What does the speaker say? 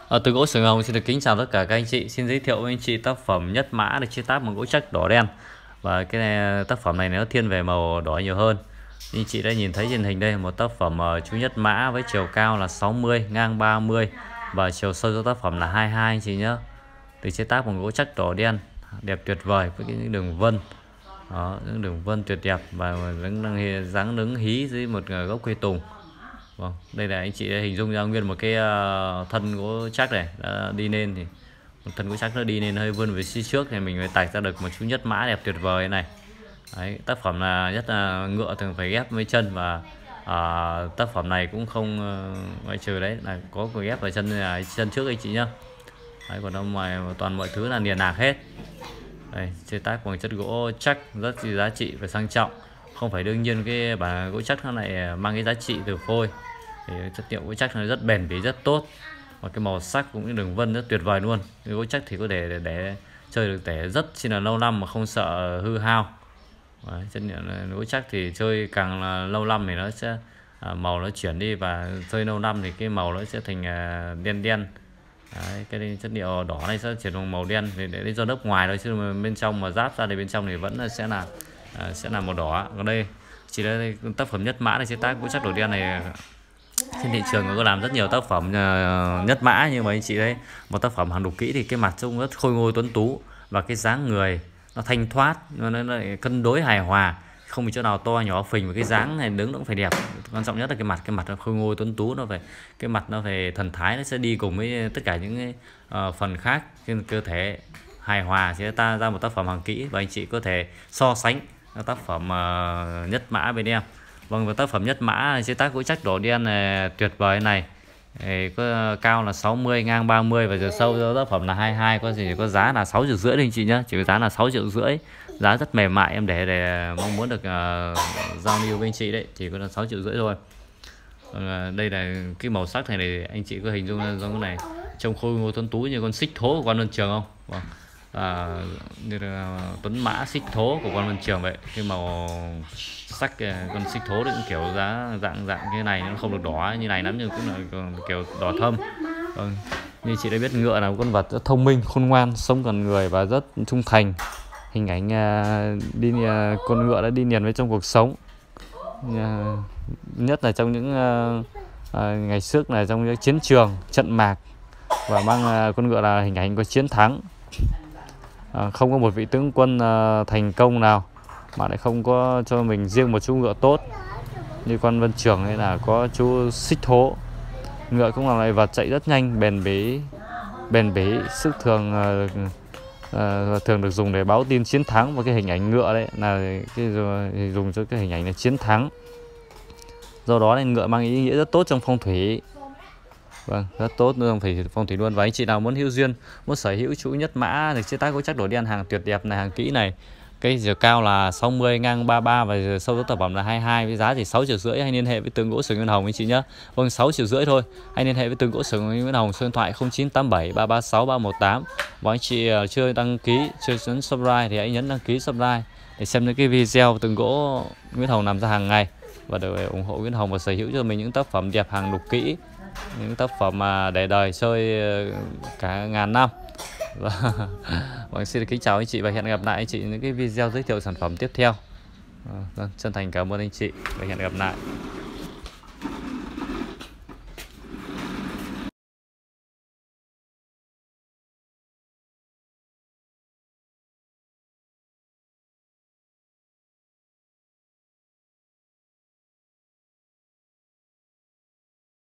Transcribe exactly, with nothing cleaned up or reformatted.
Ở từ gỗ sừng hồng xin được kính chào tất cả các anh chị. Xin giới thiệu với anh chị tác phẩm nhất mã được chế tác bằng gỗ chắc đỏ đen. Và cái này, tác phẩm này nó thiên về màu đỏ nhiều hơn. Anh chị đã nhìn thấy trên hình đây một tác phẩm uh, chú nhất mã với chiều cao là sáu mươi, ngang ba mươi và chiều sâu cho tác phẩm là hai mươi hai anh chị nhé. Được chế tác bằng gỗ chắc đỏ đen đẹp tuyệt vời với cái đường vân. Đó, những đường vân tuyệt đẹp và dáng đứng hí dưới một gốc cây tùng. Vâng, đây là anh chị hình dung ra nguyên một cái uh, thân gỗ chắc này đã đi lên thì một thân gỗ chắc nó đi lên hơi vươn về phía trước thì mình mới tạch ra được một chú nhất mã đẹp tuyệt vời này. Đấy, tác phẩm là nhất là ngựa thường phải ghép với chân và uh, tác phẩm này cũng không uh, ngoại trừ đấy là có cái ghép vào chân là chân trước anh chị nhá. Đấy, còn trong ngoài toàn mọi thứ là liền nạc hết. Đây, chế tác bằng chất gỗ chắc rất giá trị và sang trọng. Không phải đương nhiên cái bản gỗ chắc nó lại mang cái giá trị từ phôi. Thì chất liệu gỗ chắc nó rất bền bỉ rất tốt và cái màu sắc cũng như đường vân rất tuyệt vời luôn. Cái gỗ chắc thì có thể để, để chơi được để rất chi là lâu năm mà không sợ hư hao. Đấy, chất liệu gỗ chắc thì chơi càng là lâu năm thì nó sẽ à, màu nó chuyển đi và chơi lâu năm thì cái màu nó sẽ thành à, đen đen. Đấy, cái chất liệu đỏ này sẽ chuyển thành màu đen để, để do lớp ngoài thôi, chứ mà bên trong mà giáp ra thì bên trong thì vẫn sẽ là à, sẽ là màu đỏ. Còn đây chỉ là đây, tác phẩm nhất mã này chế tác gỗ chắc đỏ đen này trên thị trường có làm rất nhiều tác phẩm uh, nhất mã, nhưng mà anh chị đấy một tác phẩm hàng đục kỹ thì cái mặt trông rất khôi ngô tuấn tú và cái dáng người nó thanh thoát, nó, nó, nó cân đối hài hòa, không bị chỗ nào to nhỏ phình, và cái dáng này đứng nó cũng phải đẹp. Quan trọng nhất là cái mặt cái mặt nó khôi ngô tuấn tú, nó phải cái mặt nó phải thần thái, nó sẽ đi cùng với tất cả những cái, uh, phần khác trên cơ thể hài hòa sẽ ta ra một tác phẩm hàng kỹ và anh chị có thể so sánh tác phẩm uh, nhất mã bên em. Vâng, và tác phẩm nhất mã chế tác gỗ chắc đỏ đen này tuyệt vời này. Thì có cao là sáu mươi, ngang ba mươi và chiều sâu cho tác phẩm là hai mươi hai, có gì có giá là sáu triệu rưỡi anh chị nhá, chỉ có giá là sáu triệu rưỡi. Giá rất mềm mại, em để để mong muốn được uh, giao lưu với anh chị đấy thì có là sáu triệu rưỡi thôi. Uh, đây là cái màu sắc này, này anh chị có hình dung ra giống cái này trông khôi ngô tuấn tú như con xích thố của quan Luân Trường không? Vâng. À, như là tuấn mã xích thố của quan Luân Trường vậy. Cái màu sắc con xích thố cũng kiểu giá dạng dạng như này, nó không được đỏ như này lắm nhưng cũng là kiểu đỏ thâm. Vâng. Như chị đã biết ngựa là một con vật rất thông minh, khôn ngoan, sống gần người và rất trung thành. Hình ảnh uh, đi uh, con ngựa đã đi liền với trong cuộc sống, uh, nhất là trong những uh, uh, ngày trước là trong những chiến trường trận mạc, và mang uh, con ngựa là hình ảnh có chiến thắng. À, không có một vị tướng quân uh, thành công nào mà lại không có cho mình riêng một chú ngựa tốt như quan Vân Trường, hay là có chú xích thố. Ngựa cũng là loại vật chạy rất nhanh, bền bỉ bền bỉ sức thường uh, uh, thường được dùng để báo tin chiến thắng, và cái hình ảnh ngựa đấy là cái dùng cho cái hình ảnh là chiến thắng. Do đó nên ngựa mang ý nghĩa rất tốt trong phong thủy. Vâng, rất tốt trong thủy phong thủy luôn. Và anh chị nào muốn hữu duyên, muốn sở hữu chú nhất mã được chế tác gỗ chắc đỏ đen hàng tuyệt đẹp này, hàng kỹ này, cái chiều cao là sáu mươi, ngang ba mươi ba và sâu cho tác phẩm là hai mươi hai, với giá chỉ sáu triệu rưỡi. Hay liên hệ với Tường Gỗ Sừng Nguyên Hồng anh chị nhé. Vâng, sáu triệu rưỡi thôi. Hay liên hệ với Tường Gỗ Sừng Nguyên Hồng số điện thoại không chín tám bảy ba ba sáu ba một tám. Và anh chị chưa đăng ký, chưa nhấn subscribe thì hãy nhấn đăng ký subscribe để xem những cái video Tường Gỗ Nguyên Hồng làm ra hàng ngày, và để ủng hộ Nguyên Hồng và sở hữu cho mình những tác phẩm đẹp hàng đục kỹ, những tác phẩm mà để đời chơi cả ngàn năm. Vâng, xin kính chào anh chị và hẹn gặp lại anh chị những cái video giới thiệu sản phẩm tiếp theo. Vâng, chân thành cảm ơn anh chị và hẹn gặp lại.